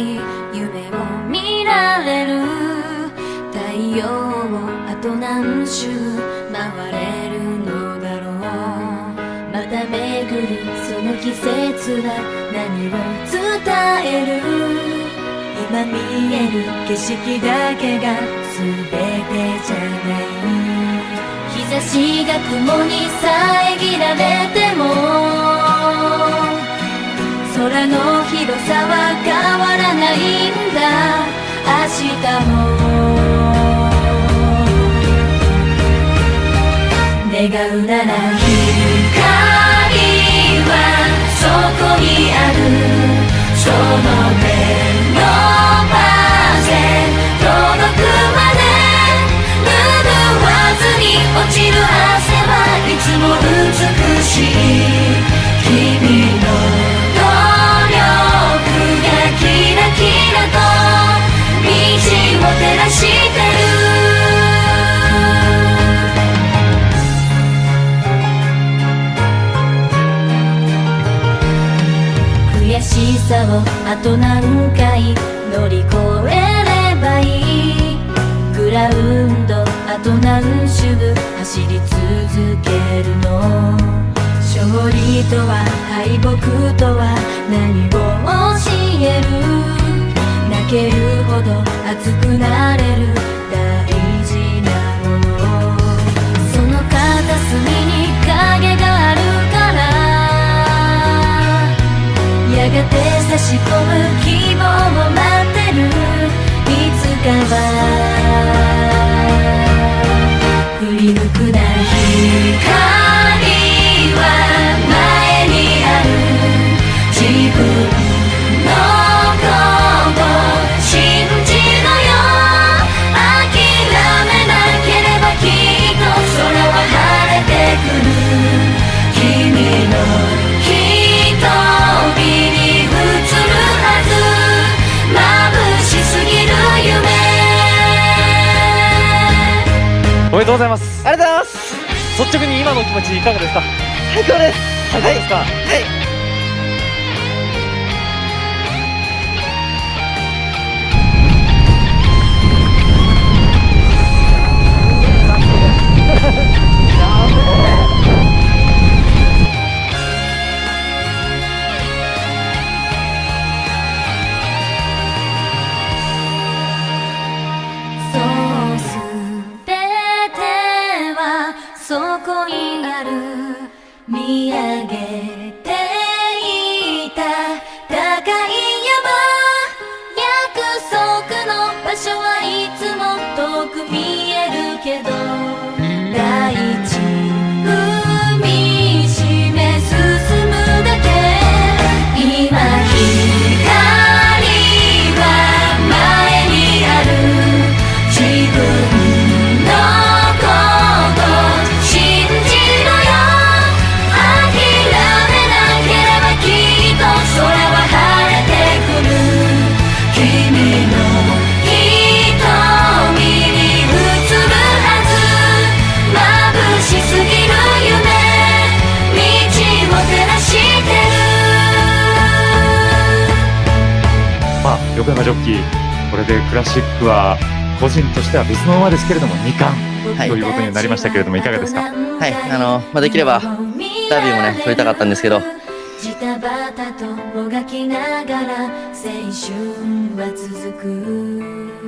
夢を見られる。太陽をあと何周回れるのだろう。また巡るその季節は何を伝える。今見える景色だけが全てじゃない。日差しが雲に遮られても空の広さは変わらないんだ。明日も願うなら光はそこにある。その手伸ばせ届くまで拭わずに落ちる汗はいつも美しい。君の努力がキラキラと道を照らしてる。悔しさをあと何回乗り越えればいい。グラウンドあと何周走り続けるの。勝利とは敗北とは何を教える。泣けるほど熱くなれる大事なもの。その片隅に影があるからやがて差し込む希望を待ってる。いつかは振り向くな光は前にある。自分のこと信じろよ。諦めなければきっと空は晴れてくる。君の瞳に映るはず。眩しすぎる夢。 おめでとうございます。 ありがとうございます。 率直に今のお気持ちいかがですか？ 最高です。 最高ですか？ はい。 そうすべてはそこにある。見上げていた高い山。約束の場所はいつも遠く見えるけど大地踏みしめ進むだけ。今光は前にある。自分のこと信じろよ。諦めなければきっと空は晴れてくる。君の瞳に映るはず。眩しすぎる夢。道を照らしてる。 まあ横山ジョッキー、これでクラシックは個人としては別の馬ですけれども2冠ということになりましたけれども、いかがですか？ はい、できればダービーもね取りたかったんですけど、 ジタバタともがきながら青春は続く。